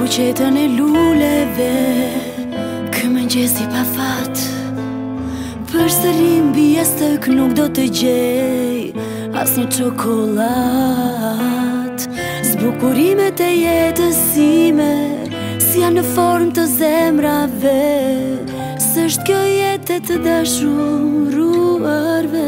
buqetën e luleve, kë mëngjesi pa fat. Përsëri mbi jastëk nuk do të gjej asnjë çokollatë. Zbukurimet e jetës sime si janë në formë të zemrave. S'është kjo jetë e të dashuruarve.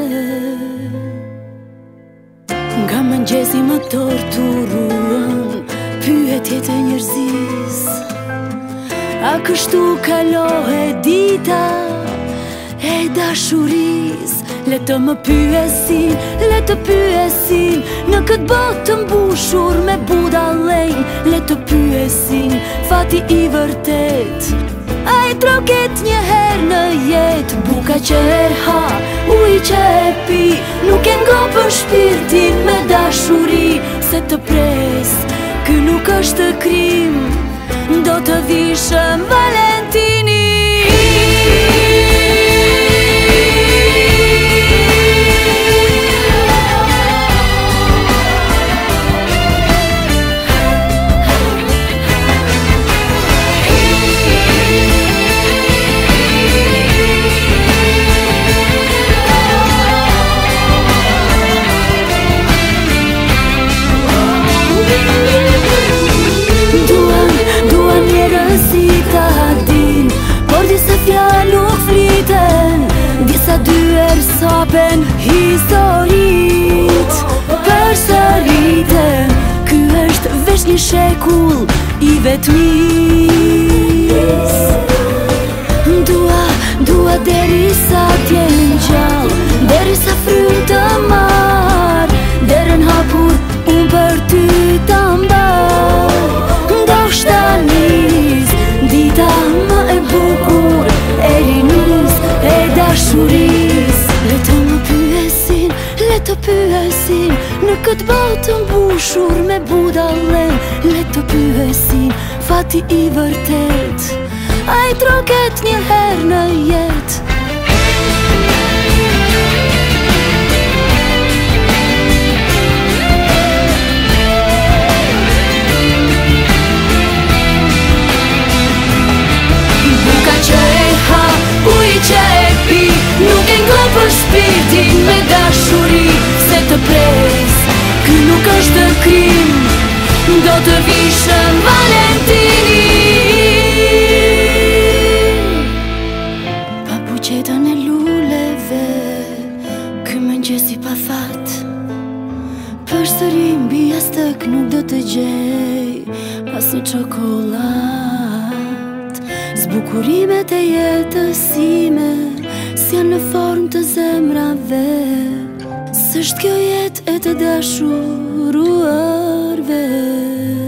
Nga mëngjesi më torturuan pyetjet e njerëzis. A kështu kalohet dita e dashuris? Le të më pyesin, le të pyesin në këtë botë të mbushur me budallënj. Le të pyesin fati i vërtet, a i troket një herë në jetë. Buka që e ha, uji që e pi, nuk e ngopën shpirtin me dashuri. Se të pres, ky nuk është krim, do të vishëm Valentini. Disa dyer sapen historit, përsëriten. Ky është veç një shekull i vetmis. Dua derisa t'jen gjallë, derisa frym të marr, derën hapur unë për ty ta mbaj. Ndoshta nis dita më e bukur e rinis e dashuris. Le të më pyesin, le të pyesin në këtë botë të mbushur me budallënj. Le të pyesin fati i vërtet, a i troket një herë në jetë. Buka që e ha, uji që e pi, nuk e ngopën shpirtin me dashuri. Se të pres, ky nuk është krim, do të vishëm Valentini. Pa buqetën e luleve, ky mëngjesi pa fat. Përsëri mbi jastëk nuk do të gjej asnjë çokollatë. Zbukurimet e jetës sime si janë në formë të zemrave. S'është kjo jetë e të dashuruarve.